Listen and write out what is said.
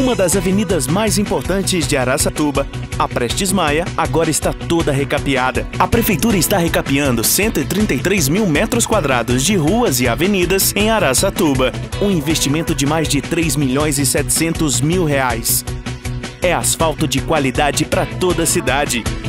Uma das avenidas mais importantes de Araçatuba, a Prestes Maia, agora está toda recapeada. A Prefeitura está recapeando 133 mil metros quadrados de ruas e avenidas em Araçatuba. Um investimento de mais de 3 milhões e 700 mil reais. É asfalto de qualidade para toda a cidade.